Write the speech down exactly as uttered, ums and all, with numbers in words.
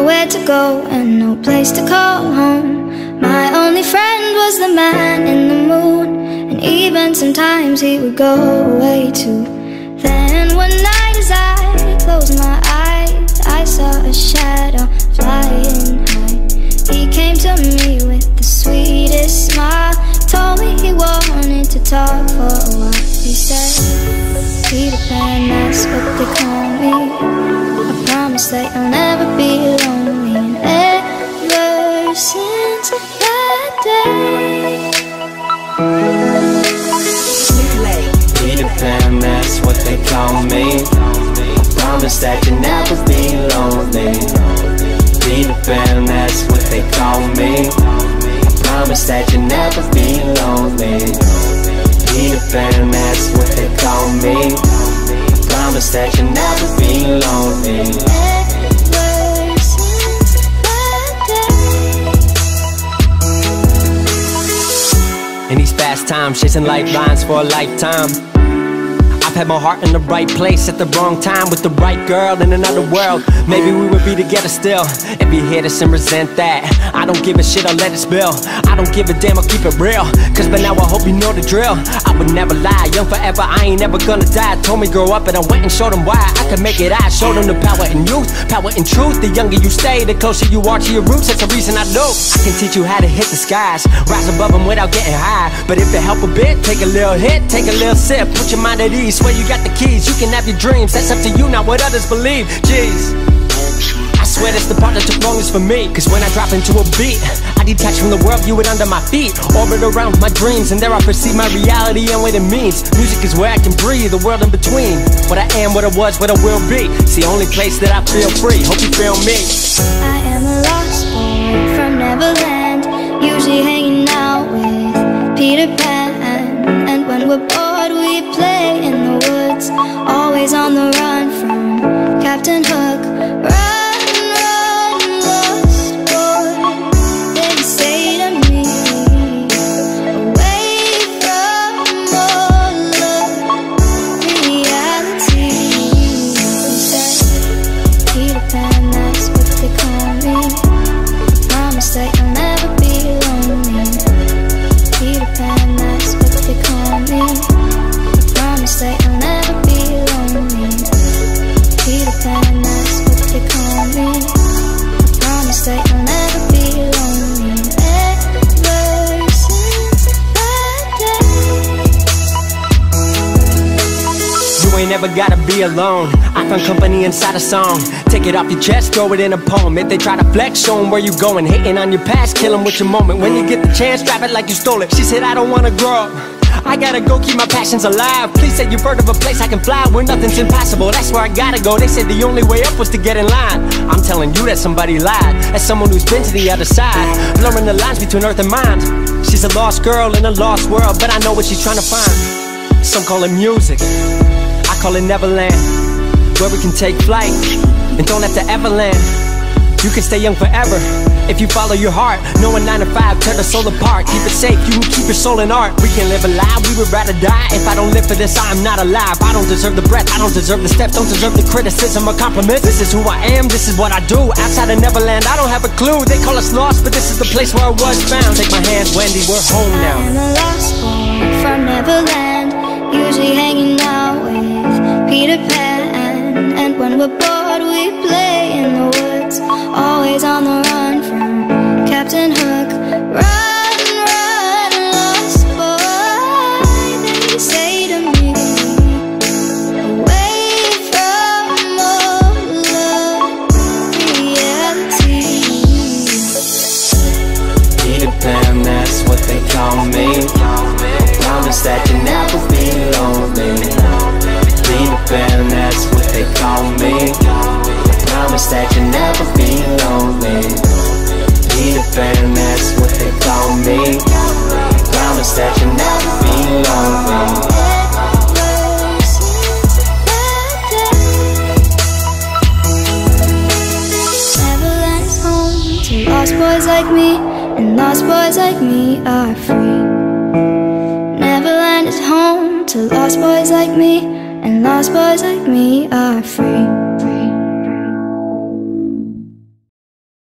nowhere to go and no place to call home. My only friend was the man in the moon, and even sometimes he would go away too. Then one night as I closed my eyes, I saw a shadow flying high. He came to me with the sweetest smile, told me he wanted to talk for a while. He said, Peter Pan, that's what they call me. I promise that you'll never be lonely. And ever since that day, Peter Pan, that's what they call me. I promise that you'll never be lonely. Peter Pan, that's what they call me. I promise that you'll never be lonely. Peter Pan, that's what they call me. I promise that you'll never be lonely. ever since that day. In these fast times, chasing lifelines for a lifetime, I've had my heart in the right place at the wrong time with the right girl in another world. Maybe we would be together still if you hate us and resent that. I don't give a shit, I'll let it spill. I don't give a damn, I'll keep it real. Cause by now I hope you know the drill. I would never lie, young forever, I ain't never gonna die. Told me grow up and I went and showed them why I could make it. I showed them the power in youth, power in truth. The younger you stay, the closer you are to your roots. That's the reason I do. I can teach you how to hit the skies, rise above them without getting high. But if it help a bit, take a little hit, take a little sip, put your mind at ease. Swear you got the keys, you can have your dreams. That's up to you, not what others believe. Jeez, I swear that's the part that took longest for me. Cause when I drop into a beat, I detach from the world, view it under my feet, orbit around my dreams, and there I perceive my reality and what it means. Music is where I can breathe, the world in between. What I am, what I was, what I will be. It's the only place that I feel free. Hope you feel me. I am a lost boy from Neverland, usually hanging out with Peter Pan. And when we're bored we play in the woods, always on the run from Captain Hook. Run, run, lost boy, they say to me, away from all of reality. They say, Peter Pan, that's what they call me. I promise that you'll never be lonely. Peter Pan, that's what they call me. I promise that you'll never be lonely. Peter Pan, that's what they call me. I promise that you'll never be lonely. Ever since that day. You ain't never gotta be alone. I found company inside a song. Take it off your chest, throw it in a poem. If they try to flex, show them where you going. Hating on your past, kill them with your moment. When you get the chance, drive it like you stole it. She said I don't wanna grow up, I gotta go keep my passions alive. Please say you've heard of a place I can fly where nothing's impossible. That's where I gotta go. They said the only way up was to get in line. I'm telling you that somebody lied. As someone who's been to the other side, blurring the lines between earth and mind. She's a lost girl in a lost world, but I know what she's trying to find. Some call it music, I call it Neverland, where we can take flight and don't have to ever land. You can stay young forever if you follow your heart. No one nine to five, tear the soul apart. Keep it safe, you can keep your soul in art. We can live alive, we would rather die. If I don't live for this, I am not alive. I don't deserve the breath, I don't deserve the steps, don't deserve the criticism or compliments. This is who I am, this is what I do. Outside of Neverland, I don't have a clue. They call us lost, but this is the place where I was found. Take my hand, Wendy, we're home now. I am a lost boy from Neverland, usually hanging out with Peter Pan. And when we're bored we play in the woods, always on the run from Captain Hook. Run, run, lost boy, they say to me, away from all of reality. Peter Pan, that's what they call me. Promise that you'll never be lonely. Peter Pan, that's what they call me. Promise that you'll never be lonely. Peter Pan, that's what they call me. Promise that you'll never be lonely. Neverland's home to lost boys like me, and lost boys like me are free. Neverland is home to lost boys like me, and lost boys like me are free.